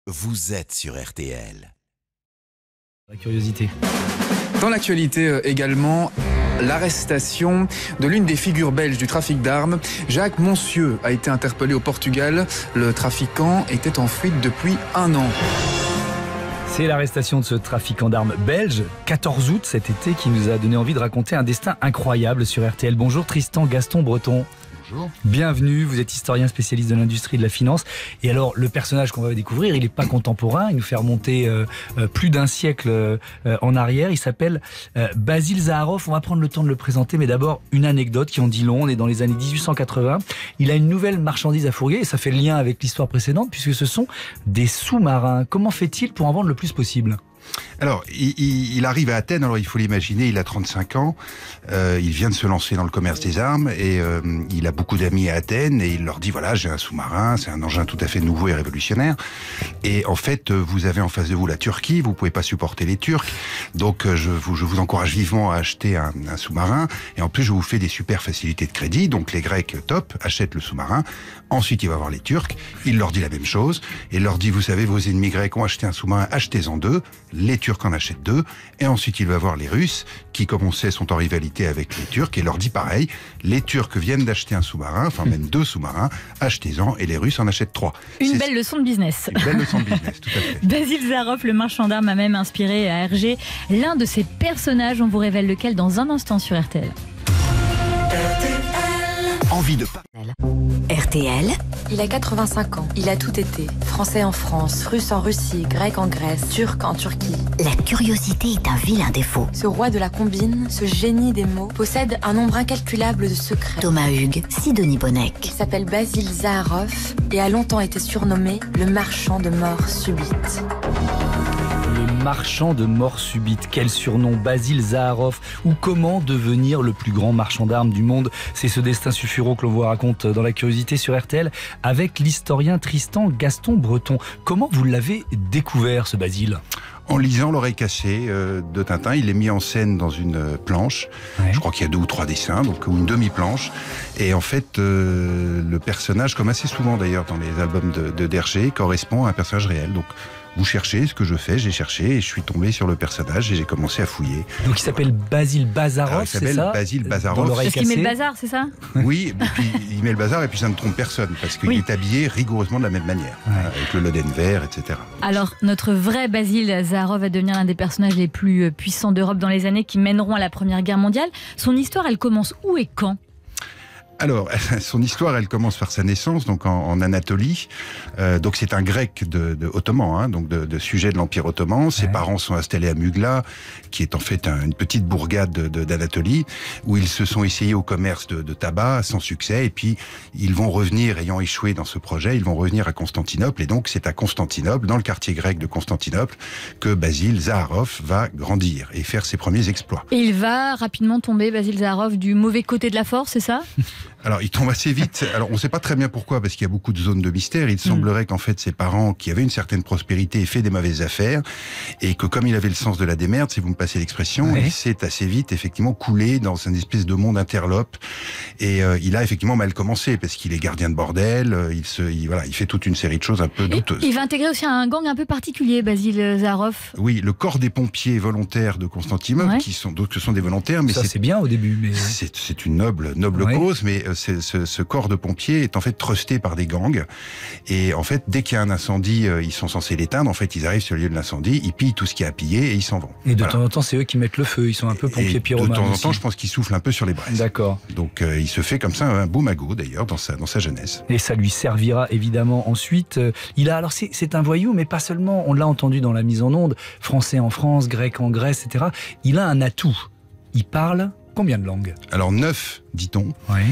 Vous êtes sur RTL. La curiosité. Dans l'actualité également, l'arrestation de l'une des figures belges du trafic d'armes. Jacques Monsieux a été interpellé au Portugal. Le trafiquant était en fuite depuis 1 an. C'est l'arrestation de ce trafiquant d'armes belge, 14 août cet été, qui nous a donné envie de raconter un destin incroyable sur RTL. Bonjour Tristan Gaston Breton. Bonjour. Bienvenue, vous êtes historien spécialiste de l'industrie de la finance. Et alors, le personnage qu'on va découvrir, il n'est pas contemporain, il nous fait remonter plus d'un siècle en arrière. Il s'appelle Basil Zaharoff. On va prendre le temps de le présenter, mais d'abord, une anecdote qui en dit long. On est dans les années 1880. Il a une nouvelle marchandise à fourguer, et ça fait le lien avec l'histoire précédente, puisque ce sont des sous-marins. Comment fait-il pour en vendre le plus possible ? Alors, il arrive à Athènes, alors il faut l'imaginer, il a 35 ans, il vient de se lancer dans le commerce des armes et il a beaucoup d'amis à Athènes et il leur dit voilà, j'ai un sous-marin, c'est un engin tout à fait nouveau et révolutionnaire. Et en fait, vous avez en face de vous la Turquie, vous pouvez pas supporter les Turcs, donc je vous encourage vivement à acheter un sous-marin et en plus je vous fais des super facilités de crédit, donc les Grecs, top, achètent le sous-marin. Ensuite, il va voir les Turcs, il leur dit la même chose et il leur dit vous savez, vos ennemis grecs ont acheté un sous-marin, achetez-en 2. Les Turcs en achètent 2, et ensuite il va voir les Russes, qui comme on sait sont en rivalité avec les Turcs, et leur dit pareil, les Turcs viennent d'acheter un sous-marin, enfin même 2 sous-marins, achetez-en, et les Russes en achètent 3. Une belle leçon de business. Une belle leçon de business, tout à fait. Basil Zaharoff, le marchand d'armes, a même inspiré à Hergé l'un de ses personnages. On vous révèle lequel dans un instant sur RTL. Envie de RTL. Il a 85 ans, il a tout été. Français en France, Russe en Russie, Grec en Grèce, Turc en Turquie. La curiosité est un vilain défaut. Ce roi de la combine, ce génie des mots, possède un nombre incalculable de secrets. Thomas Hugues, Sidonie Il Bonnec. s'appelle Basil Zaharoff et a longtemps été surnommé le marchand de mort subite. Le marchand de mort subite. Quel surnom, Basil Zaharoff. Ou comment devenir le plus grand marchand d'armes du monde. C'est ce destin sulfureux que l'on vous raconte dans la curiosité sur RTL avec l'historien Tristan Gaston Breton. Comment vous l'avez découvert, ce Basil ? En lisant L'Oreille cassée de Tintin, il est mis en scène dans une planche. Ouais. Je crois qu'il y a 2 ou 3 dessins, donc ou une demi-planche. Et en fait, le personnage, comme assez souvent d'ailleurs dans les albums de d'Hergé, correspond à un personnage réel. Donc, vous cherchez ce que je fais, j'ai cherché et je suis tombé sur le personnage et j'ai commencé à fouiller. Donc il s'appelle Basil Bazaroff, Alors, il c'est s'appelle ça ? Basil Dans Bazaroff. L'Oreille Parce qu'il met le cassée. bazar, c'est ça ? Oui, et puis il met le bazar et puis ça ne trompe personne parce qu'il Oui. est habillé rigoureusement de la même manière, avec le loden vert, etc. Alors, notre vrai Basil Zaharoff va devenir l'un des personnages les plus puissants d'Europe dans les années qui mèneront à la Première Guerre mondiale. Son histoire, elle commence où et quand ? Alors, son histoire, elle commence par sa naissance, donc en Anatolie. Donc c'est un grec de ottoman, hein, donc de sujet de l'Empire ottoman. Ses parents sont installés à Mugla, qui est en fait une petite bourgade d'Anatolie, où ils se sont essayés au commerce de tabac sans succès. Et puis ils vont revenir, ayant échoué dans ce projet, ils vont revenir à Constantinople. Et donc c'est à Constantinople, dans le quartier grec de Constantinople, que Basil Zaharoff va grandir et faire ses premiers exploits. Et il va rapidement tomber, Basil Zaharoff, du mauvais côté de la force, c'est ça ? Alors, il tombe assez vite. Alors, on ne sait pas très bien pourquoi, parce qu'il y a beaucoup de zones de mystère. Il semblerait qu'en fait, ses parents, qui avaient une certaine prospérité, aient fait des mauvaises affaires, et que comme il avait le sens de la démerde, si vous me passez l'expression, Ouais. il s'est assez vite, effectivement, coulé dans une espèce de monde interlope. Et il a effectivement mal commencé, parce qu'il est gardien de bordel, il fait toute une série de choses un peu Et douteuses. il va intégrer aussi un gang un peu particulier, Basil Zaharoff. Oui, le corps des pompiers volontaires de Constantinople, Ouais. qui sont d'autres, ce sont des volontaires, mais Ça c'est bien au début, mais... c'est une noble Ouais. cause, mais ce corps de pompiers est en fait trusté par des gangs. Et en fait, dès qu'il y a un incendie, ils sont censés l'éteindre. En fait, ils arrivent sur le lieu de l'incendie, ils pillent tout ce qui est à piller et ils s'en vont. Et de Voilà. temps en temps, c'est eux qui mettent le feu. Ils sont un peu pompiers Et pyromanes. de temps en aussi. temps, je pense qu'ils soufflent un peu sur les braises. D'accord. Donc, il se fait comme ça un beau magot, d'ailleurs, dans sa jeunesse. Et ça lui servira évidemment ensuite. Alors c'est un voyou, mais pas seulement. On l'a entendu dans la mise en onde. Français en France, grec en Grèce, etc. Il a un atout. Il parle combien de langues ? Alors, 9, dit-on. Oui.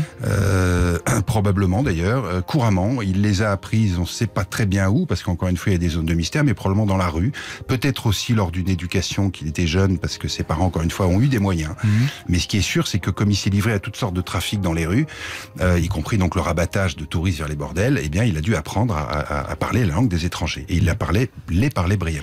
Probablement d'ailleurs, couramment. Il les a apprises, on ne sait pas très bien où, parce qu'encore une fois, il y a des zones de mystère, mais probablement dans la rue. Peut-être aussi lors d'une éducation qu'il était jeune, parce que ses parents, encore une fois, ont eu des moyens. Mais ce qui est sûr, c'est que comme il s'est livré à toutes sortes de trafics dans les rues, y compris donc le rabattage de touristes vers les bordels, eh bien, il a dû apprendre à parler la langue des étrangers. Et il les parlait brillamment.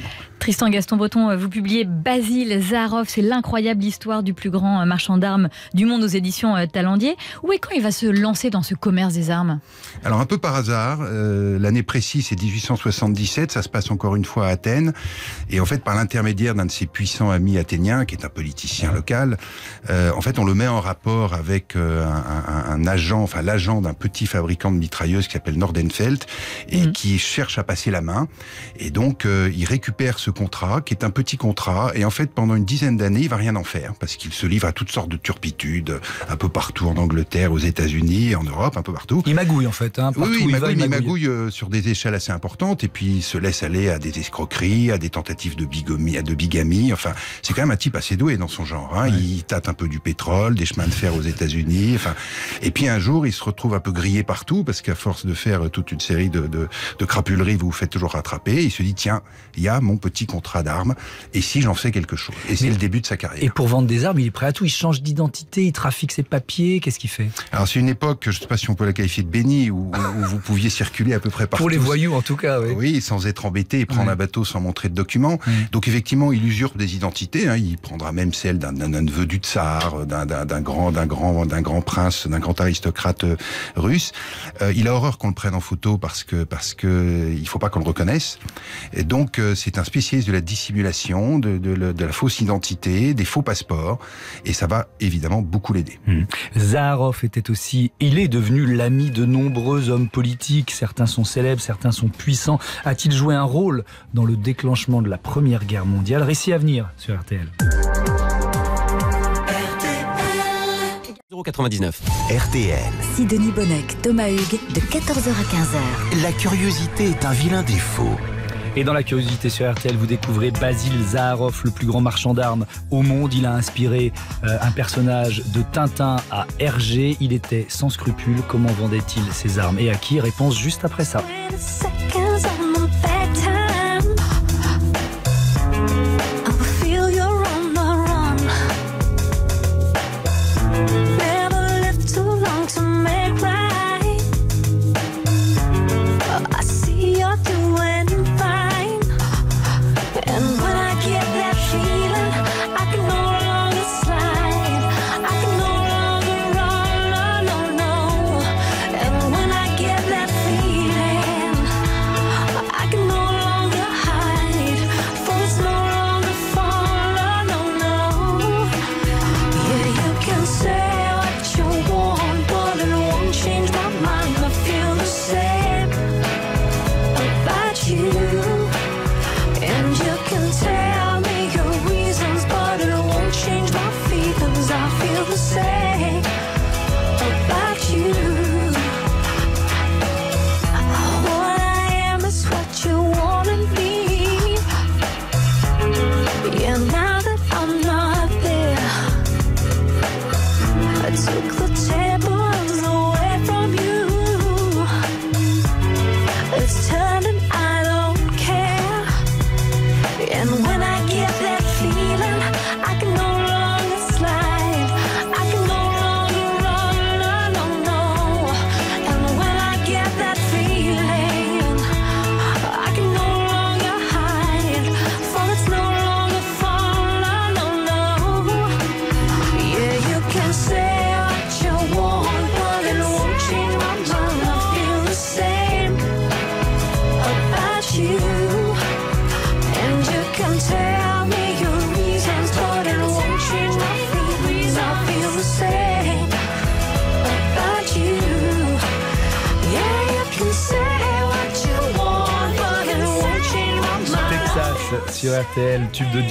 Tristan Gaston-Breton, vous publiez Basil Zaharoff, c'est l'incroyable histoire du plus grand marchand d'armes du monde aux éditions Talendier. Où et quand il va se lancer dans ce commerce des armes? Alors un peu par hasard, l'année précise c'est 1877, ça se passe encore une fois à Athènes, et en fait par l'intermédiaire d'un de ses puissants amis athéniens, qui est un politicien local, en fait on le met en rapport avec un agent, enfin l'agent d'un petit fabricant de mitrailleuses qui s'appelle Nordenfelt, et qui cherche à passer la main, et donc il récupère ce contrat, qui est un petit contrat, et en fait pendant une dizaine d'années il va rien en faire, parce qu'il se livre à toutes sortes de turpitudes, un peu partout en Angleterre, aux États-Unis, en Europe, un peu partout. Il magouille en fait, hein, partout oui, où il magouille sur des échelles assez importantes, et puis il se laisse aller à des escroqueries, à des tentatives de bigamie. Enfin, c'est quand même un type assez doué dans son genre. Hein. Ouais. Il tâte un peu du pétrole, des chemins de fer aux États-Unis. Enfin, et puis un jour, il se retrouve un peu grillé partout, parce qu'à force de faire toute une série de crapuleries, vous vous faites toujours rattraper. Il se dit, tiens, il y a mon petit contrat d'armes, et si j'en fais quelque chose. Et c'est le début de sa carrière. Et pour vendre des armes, il est prêt à tout. Il change d'identité, il trafique ses papiers. Qu'est-ce qu'il fait? Alors c'est une époque, je ne sais pas si on peut la qualifier de bénie, où vous pouviez circuler à peu près partout. Pour les voyous en tout cas, oui. Oui, sans être embêté et prendre un bateau sans montrer de documents. Donc effectivement, il usurpe des identités. Hein. Il prendra même celle d'un neveu du tsar, d'un grand prince, d'un grand aristocrate russe. Il a horreur qu'on le prenne en photo parce que il faut pas qu'on le reconnaisse. Et donc c'est un spécialiste de la dissimulation, de la fausse identité, des faux passeports, et ça va évidemment beaucoup l'aider. Zaharoff il est devenu l'ami de nombreux hommes politiques. Certains sont célèbres, certains sont puissants. A-t-il joué un rôle dans le déclenchement de la Première Guerre mondiale? Récit à venir sur RTL. 0,99. RTL. Sidonie Bonnec, Thomas Hugues, de 14h à 15h. La curiosité est un vilain défaut. Et dans la curiosité sur RTL, vous découvrez Basil Zaharoff, le plus grand marchand d'armes au monde. Il a inspiré un personnage de Tintin à Hergé. Il était sans scrupules. Comment vendait-il ses armes et à qui? Réponse juste après ça. Sur RTL, tube de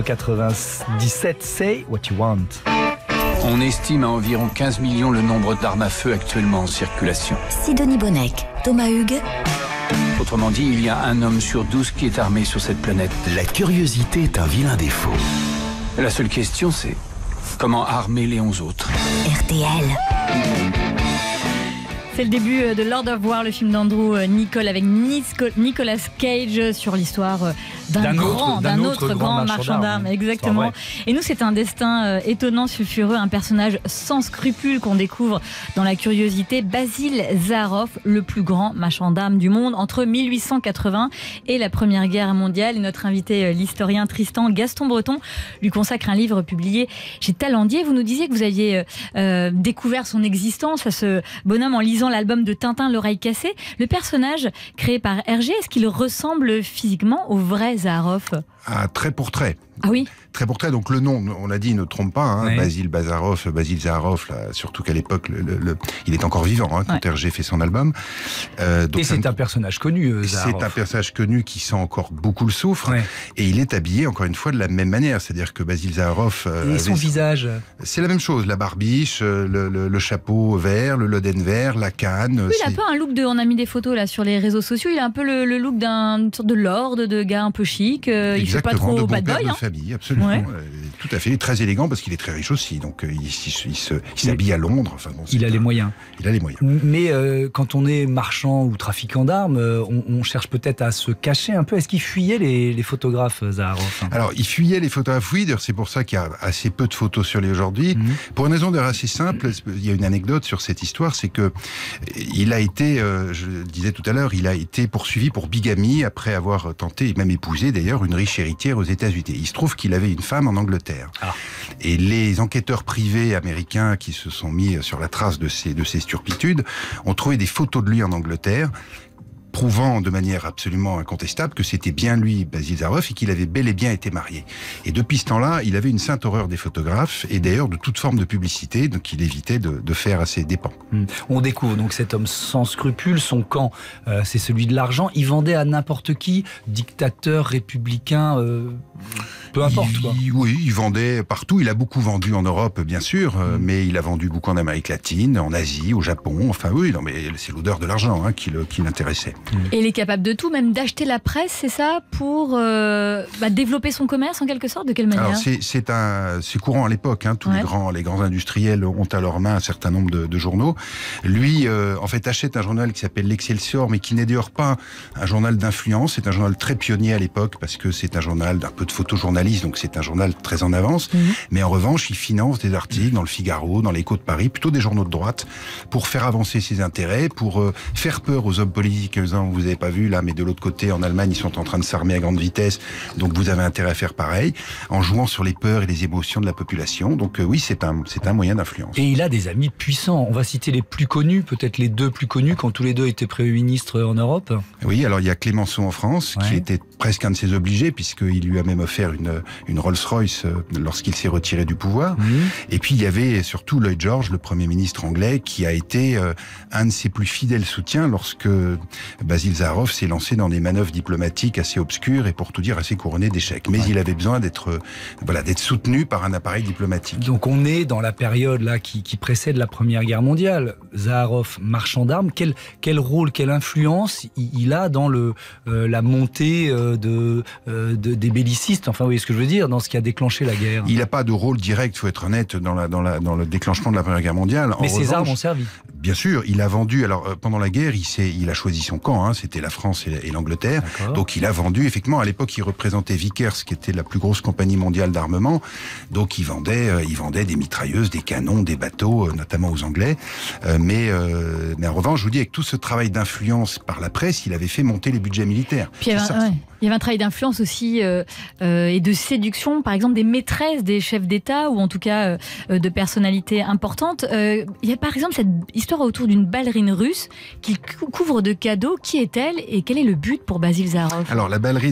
1997, Say What You Want. On estime à environ 15 millions le nombre d'armes à feu actuellement en circulation. Sidonie Bonnec, Thomas Hugues. Autrement dit, il y a un homme sur 12 qui est armé sur cette planète. La curiosité est un vilain défaut. La seule question, c'est comment armer les 11 autres. RTL. C'est le début de Lord of War, le film d'Andrew Niccol avec Nicolas Cage sur l'histoire d'un autre grand marchand d'armes. Exactement. Et nous, c'est un destin étonnant, sulfureux, un personnage sans scrupules qu'on découvre dans la curiosité. Basil Zaharoff, le plus grand marchand d'armes du monde entre 1880 et la Première Guerre mondiale. Et notre invité, l'historien Tristan Gaston-Breton, lui consacre un livre publié chez Talendier. Vous nous disiez que vous aviez découvert son existence à ce bonhomme en lisant l'album de Tintin, L'oreille cassée. Le personnage créé par Hergé, est-ce qu'il ressemble physiquement au vrai Zaharoff ? Ah, trait pour trait. Ah oui. Très pour trait. Donc le nom, on l'a dit, ne trompe pas. Hein. Basil Zaharoff, là, surtout qu'à l'époque, il est encore vivant quand Hergé fait son album. Donc c'est un personnage connu, Zaharoff. C'est un personnage connu qui sent encore beaucoup le soufre. Et il est habillé, encore une fois, de la même manière. C'est-à-dire que Basil Zaharoff... et son visage, c'est la même chose. La barbiche, le chapeau vert, le loden vert, la canne. Oui, il a un peu un look on a mis des photos là sur les réseaux sociaux. Il a un peu le look d'une sorte de lord, de gars un peu chic. Il fait pas trop bad boy. Absolument. Tout à fait. Il est très élégant parce qu'il est très riche aussi. Donc il s'habille à Londres. Enfin, bon, il a les moyens. Il a les moyens. Mais quand on est marchand ou trafiquant d'armes, on cherche peut-être à se cacher un peu. Est-ce qu'il fuyait les photographes, Zaharoff ? Alors, il fuyait les photographes, oui. D'ailleurs, c'est pour ça qu'il y a assez peu de photos sur lui aujourd'hui. Pour une raison d'ailleurs assez simple, il y a une anecdote sur cette histoire, c'est que il a été, je le disais tout à l'heure, il a été poursuivi pour bigamie après avoir tenté, et même épousé d'ailleurs, une riche héritière aux États-Unis. Il se trouve qu'il avait une femme en Angleterre. Et les enquêteurs privés américains qui se sont mis sur la trace de ces turpitudes ont trouvé des photos de lui en Angleterre, prouvant de manière absolument incontestable que c'était bien lui, Basil Zaharoff, et qu'il avait bel et bien été marié. Et depuis ce temps-là, il avait une sainte horreur des photographes et d'ailleurs de toute forme de publicité, donc il évitait de faire à ses dépens. On découvre donc cet homme sans scrupules, son camp, c'est celui de l'argent. Il vendait à n'importe qui, dictateur, républicain, peu importe. Oui, il vendait partout. Il a beaucoup vendu en Europe, bien sûr, mais il a vendu beaucoup en Amérique latine, en Asie, au Japon. Enfin oui, non, mais c'est l'odeur de l'argent qui l'intéressait. Et il est capable de tout, même d'acheter la presse, c'est ça, pour développer son commerce en quelque sorte. De quelle manière ? Alors c'est courant à l'époque. Tous les grands industriels ont à leur main un certain nombre de journaux. Lui, en fait, achète un journal qui s'appelle l'Excelsior, mais qui n'est d'ailleurs pas un journal d'influence. C'est un journal très pionnier à l'époque parce que c'est un journal d'un peu de photojournalisme, donc c'est un journal très en avance. Mais en revanche, il finance des articles dans le Figaro, dans l'Écho de Paris, plutôt des journaux de droite, pour faire avancer ses intérêts, pour faire peur aux hommes politiques. Vous n'avez pas vu là, mais de l'autre côté, en Allemagne, ils sont en train de s'armer à grande vitesse. Donc vous avez intérêt à faire pareil, en jouant sur les peurs et les émotions de la population. Donc oui, c'est un moyen d'influence. Et il a des amis puissants. On va citer les plus connus, peut-être les deux plus connus, quand tous les deux étaient Premier ministre en Europe. Oui, alors il y a Clémenceau en France, qui était presque un de ses obligés, puisqu'il lui a même offert une Rolls-Royce lorsqu'il s'est retiré du pouvoir. Et puis il y avait surtout Lloyd George, le Premier ministre anglais, qui a été un de ses plus fidèles soutiens lorsque Basil Zaharoff s'est lancé dans des manœuvres diplomatiques assez obscures et pour tout dire assez couronnées d'échecs. Mais il avait besoin d'être soutenu par un appareil diplomatique. Donc on est dans la période là qui précède la Première Guerre mondiale. Zaharoff, marchand d'armes, quel rôle, quelle influence il a dans la montée des bellicistes, enfin vous voyez ce que je veux dire, dans ce qui a déclenché la guerre. Il n'a pas de rôle direct, il faut être honnête, dans le déclenchement de la Première Guerre mondiale. Mais ses armes ont servi. Bien sûr, il a vendu. Alors pendant la guerre, il a choisi son camp. C'était la France et l'Angleterre. Donc il a vendu. Effectivement, à l'époque, il représentait Vickers, qui était la plus grosse compagnie mondiale d'armement. Donc il vendait des mitrailleuses, des canons, des bateaux, notamment aux Anglais. Mais en revanche, je vous dis, avec tout ce travail d'influence par la presse, il avait fait monter les budgets militaires. Puis il y avait un travail d'influence aussi et de séduction, par exemple des maîtresses des chefs d'État ou en tout cas de personnalités importantes. Il y a par exemple cette histoire autour d'une ballerine russe qu'il couvre de cadeaux. Qui est-elle et quel est le but pour Basil Zaharoff ? Alors la ballerine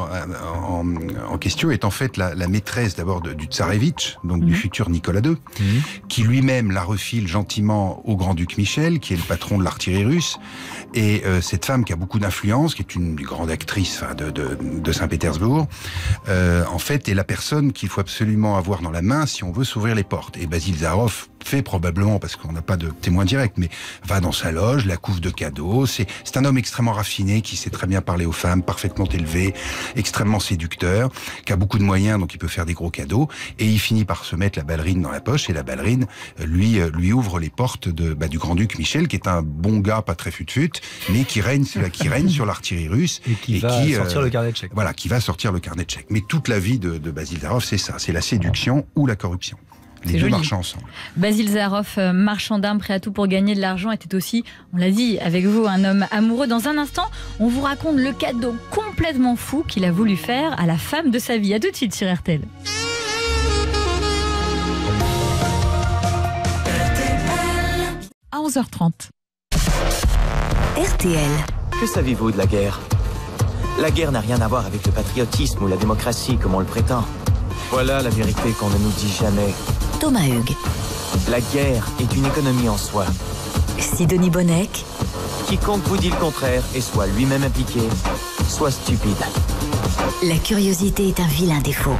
en question est en fait la maîtresse d'abord du Tsarévitch, donc du futur Nicolas II, qui lui-même la refile gentiment au grand-duc Michel, qui est le patron de l'artillerie russe. Et cette femme qui a beaucoup d'influence, qui est une grande actrice de Saint-Pétersbourg, en fait est la personne qu'il faut absolument avoir dans la main si on veut s'ouvrir les portes. Et Basil Zaharoff fait probablement, parce qu'on n'a pas de témoin direct, mais va dans sa loge, la couvre de cadeaux. C'est un homme extrêmement raffiné, qui sait très bien parler aux femmes, parfaitement élevé, extrêmement séducteur, qui a beaucoup de moyens, donc il peut faire des gros cadeaux. Et il finit par se mettre la ballerine dans la poche, et la ballerine lui ouvre les portes du grand-duc Michel, qui est un bon gars, pas très fut-fut, mais qui règne sur l'artillerie russe. Et qui va sortir le carnet de chèques. Voilà, qui va sortir le carnet de chèques. Mais toute la vie de Basil Zaharoff, c'est ça, c'est la séduction ou la corruption. Les deux marchent ensemble. Basil Zaharoff, marchand d'armes, prêt à tout pour gagner de l'argent, était aussi, on l'a dit, avec vous, un homme amoureux. Dans un instant, on vous raconte le cadeau complètement fou qu'il a voulu faire à la femme de sa vie. À tout de suite sur RTL. À 11h30. RTL. Que savez-vous de la guerre ? La guerre n'a rien à voir avec le patriotisme ou la démocratie, comme on le prétend. Voilà la vérité qu'on ne nous dit jamais. Thomas Hugues. La guerre est une économie en soi. Sidonie Bonnec. Quiconque vous dit le contraire est soit lui-même impliqué, soit stupide. La curiosité est un vilain défaut.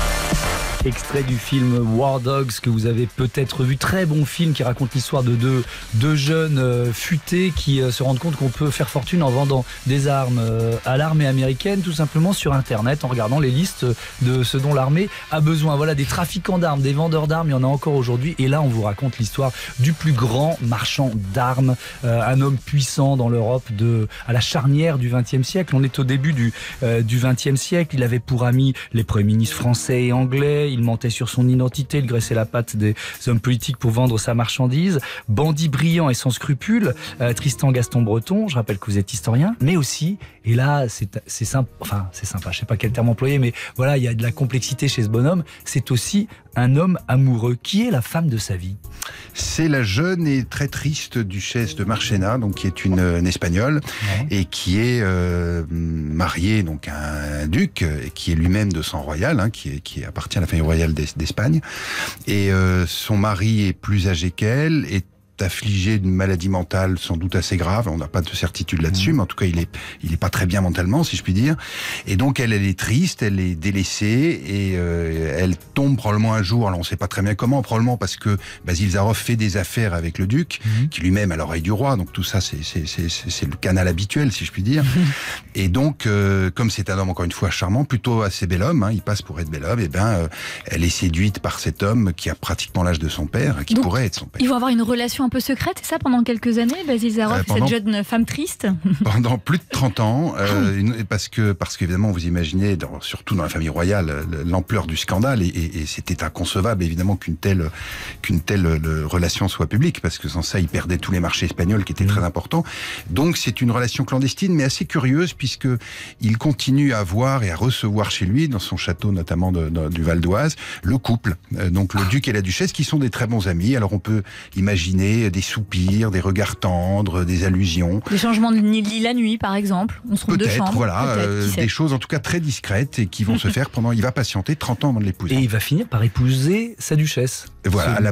Extrait du film War Dogs que vous avez peut-être vu. Très bon film qui raconte l'histoire de deux jeunes futés qui se rendent compte qu'on peut faire fortune en vendant des armes à l'armée américaine, tout simplement sur Internet, en regardant les listes de ce dont l'armée a besoin. Voilà, des trafiquants d'armes, des vendeurs d'armes, il y en a encore aujourd'hui. Et là, on vous raconte l'histoire du plus grand marchand d'armes, un homme puissant dans l'Europe à la charnière du XXe siècle. On est au début du XXe siècle. Il avait pour amis les premiers ministres français et anglais. Il mentait sur son identité, il graissait la patte des hommes politiques pour vendre sa marchandise. Bandit brillant et sans scrupules, Tristan Gaston Breton, je rappelle que vous êtes historien, mais aussi, et là c'est sympa, je sais pas quel terme employer, mais voilà, il y a de la complexité chez ce bonhomme, c'est aussi un homme amoureux. Qui est la femme de sa vie ? C'est la jeune et très triste duchesse de Marchena, donc qui est une Espagnole, et qui est mariée donc à un duc, qui est lui-même de sang royal, qui appartient à la famille royale d'Espagne. Et son mari est plus âgé qu'elle, est affligé d'une maladie mentale sans doute assez grave, on n'a pas de certitude là-dessus, mais en tout cas il est pas très bien mentalement, si je puis dire. Et donc elle est triste, elle est délaissée, et elle tombe probablement un jour, alors on ne sait pas très bien comment, probablement parce que Basil Zaharoff fait des affaires avec le duc, qui lui-même a l'oreille du roi, donc tout ça c'est le canal habituel, si je puis dire. Et donc comme c'est un homme encore une fois charmant, plutôt assez bel homme, il passe pour être bel homme, et elle est séduite par cet homme qui a pratiquement l'âge de son père, qui donc, pourrait être son père. Ils vont avoir une relation un peu secrète, c'est ça, pendant quelques années, Basil Zaharoff, cette jeune femme triste? Pendant plus de 30 ans, parce qu'évidemment, vous imaginez, surtout dans la famille royale, l'ampleur du scandale, et c'était inconcevable, évidemment, qu'une telle relation soit publique, parce que sans ça, il perdait tous les marchés espagnols qui étaient très importants. Donc, c'est une relation clandestine, mais assez curieuse, puisque il continue à voir et à recevoir chez lui, dans son château notamment du Val d'Oise, le couple, donc le duc et la duchesse, qui sont des très bons amis. Alors, on peut imaginer des soupirs, des regards tendres, des allusions. Des changements de lit la nuit, par exemple. On se trompe de chambre. Voilà, des choses en tout cas très discrètes et qui vont se faire pendant. Il va patienter 30 ans avant de l'épouser. Et il va finir par épouser sa duchesse. Et voilà, à la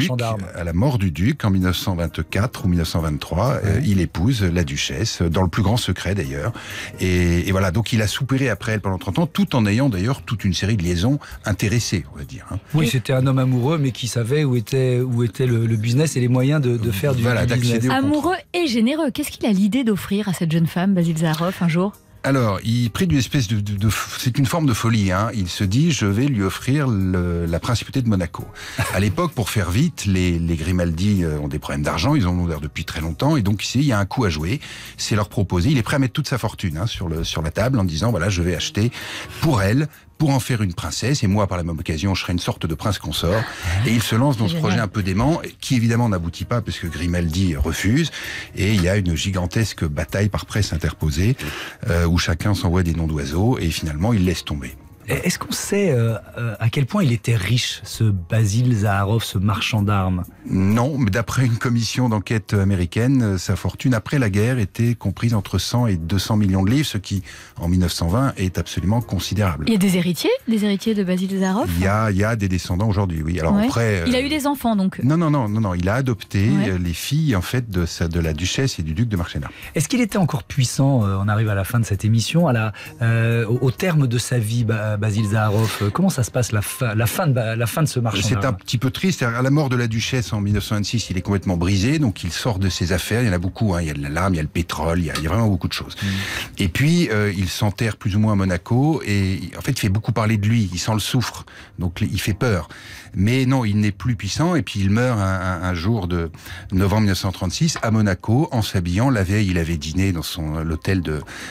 mort du duc en 1924 ou 1923, il épouse la duchesse dans le plus grand secret d'ailleurs. Et voilà, donc il a soupiré après elle pendant 30 ans, tout en ayant d'ailleurs toute une série de liaisons intéressées, on va dire. Oui, c'était un homme amoureux, mais qui savait où était le business et les moyens de faire du business. Amoureux et généreux. Qu'est-ce qu'il a l'idée d'offrir à cette jeune femme, Basil Zaharoff, un jour ? Alors, il prit d'une espèce c'est une forme de folie. Il se dit, je vais lui offrir la principauté de Monaco. À l'époque, pour faire vite, les Grimaldi ont des problèmes d'argent, ils en ont l'air depuis très longtemps, et donc il y a un coup à jouer, c'est leur proposer. Il est prêt à mettre toute sa fortune sur la table en disant, voilà, je vais acheter pour elle, pour en faire une princesse, et moi, par la même occasion, je serai une sorte de prince consort. Et il se lance dans ce projet un peu dément, qui évidemment n'aboutit pas, parce que Grimaldi refuse, et il y a une gigantesque bataille par presse interposée, où chacun s'envoie des noms d'oiseaux, et finalement, il laisse tomber. Est-ce qu'on sait à quel point il était riche, ce Basil Zaharoff, ce marchand d'armes ? Non, mais d'après une commission d'enquête américaine, sa fortune après la guerre était comprise entre 100 et 200 millions de livres, ce qui, en 1920, est absolument considérable. Il y a des héritiers de Basil Zaharoff ? Il y a des descendants aujourd'hui, oui. Alors après, il a eu des enfants, donc ? Non, il a adopté les filles, en fait, de la duchesse et du duc de Marchena. Est-ce qu'il était encore puissant, on arrive à la fin de cette émission, au terme de sa vie, Basile Zaharoff. Comment ça se passe la fin de ce marchand d'armes? C'est un petit peu triste. À la mort de la duchesse en 1926, il est complètement brisé, donc il sort de ses affaires. Il y en a beaucoup, hein. Il y a de l'arme, il y a le pétrole, il y a vraiment beaucoup de choses. Et puis, il s'enterre plus ou moins à Monaco, et en fait, il fait beaucoup parler de lui. Il sent le soufre, donc il fait peur. Mais non, il n'est plus puissant, et puis il meurt un jour de novembre 1936 à Monaco, en s'habillant. La veille, il avait dîné dans l'hôtel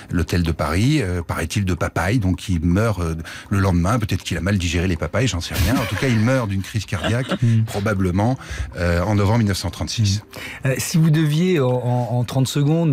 de Paris, paraît-il de papaye, donc il meurt le lendemain. Peut-être qu'il a mal digéré les papayes, j'en sais rien. En tout cas, il meurt d'une crise cardiaque, probablement, en novembre 1936. Si vous deviez, en 30 secondes,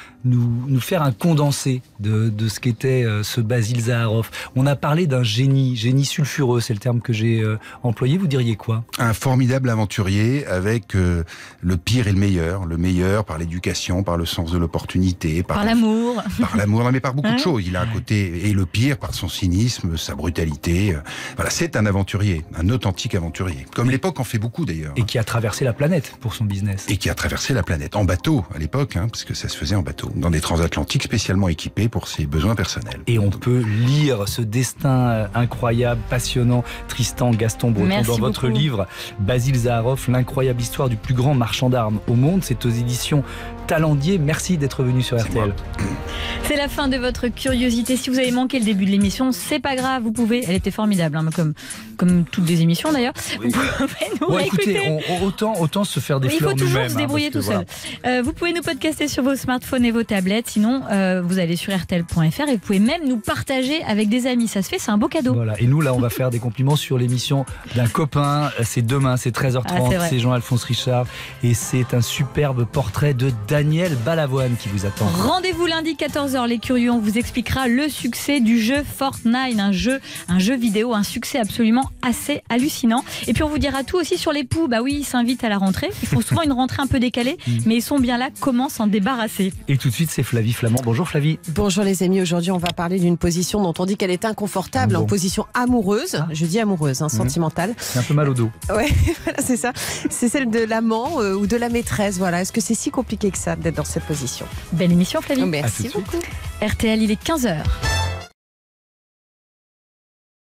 nous faire un condensé de ce qu'était ce Basile Zaharoff. On a parlé d'un génie sulfureux, c'est le terme que j'ai employé. Vous diriez quoi? Un formidable aventurier avec le pire et le meilleur par l'éducation, par le sens de l'opportunité, par l'amour. Par l'amour, non, mais par beaucoup de choses. Il a un côté, et le pire par son cynisme, sa brutalité. Voilà, c'est un aventurier, un authentique aventurier. Comme l'époque en fait beaucoup d'ailleurs. Et qui a traversé la planète pour son business. Et qui a traversé la planète, en bateau à l'époque, hein, parce que ça se faisait en bateau, dans des transatlantiques spécialement équipés pour ses besoins personnels. Et on peut lire ce destin incroyable, passionnant, Tristan Gaston Breton, dans votre livre Basile Zaharoff, l'incroyable histoire du plus grand marchand d'armes au monde. C'est aux éditions Talendier. Merci d'être venu sur RTL. C'est la fin de votre curiosité. Si vous avez manqué le début de l'émission, c'est pas grave, vous pouvez. Elle était formidable, hein, comme toutes les émissions d'ailleurs. Oui. Vous pouvez nous réécouter. Écoutez, autant se faire des fleurs nous-mêmes. Il faut toujours se débrouiller tout seul. Vous pouvez nous podcaster sur vos smartphones et vos tablettes. Sinon, vous allez sur rtl.fr et vous pouvez même nous partager avec des amis. Ça se fait, c'est un beau cadeau. Voilà. Et nous, là, on va faire des compliments sur l'émission d'un copain. C'est demain, c'est 13h30. C'est Jean-Alphonse Richard. Et c'est un superbe portrait de Daniel Balavoine qui vous attend. Rendez-vous lundi 14h, les curieux. On vous expliquera le succès du jeu Fortnite, un jeu vidéo, un succès absolument assez hallucinant. Et puis on vous dira tout aussi sur les poux. Bah oui, ils s'invitent à la rentrée. Ils font souvent une rentrée un peu décalée, mais ils sont bien là. Comment s'en débarrasser? Et tout de suite, c'est Flavie Flamand. Bonjour Flavie. Bonjour les amis. Aujourd'hui, on va parler d'une position dont on dit qu'elle est inconfortable, en position amoureuse. Je dis amoureuse, hein, sentimentale. C'est un peu mal au dos. Ouais, voilà, c'est ça. C'est celle de l'amant ou de la maîtresse. Voilà. Est-ce que c'est si compliqué que ça d'être dans cette position? Belle émission, Flavie. Merci beaucoup. RTL, il est 15h.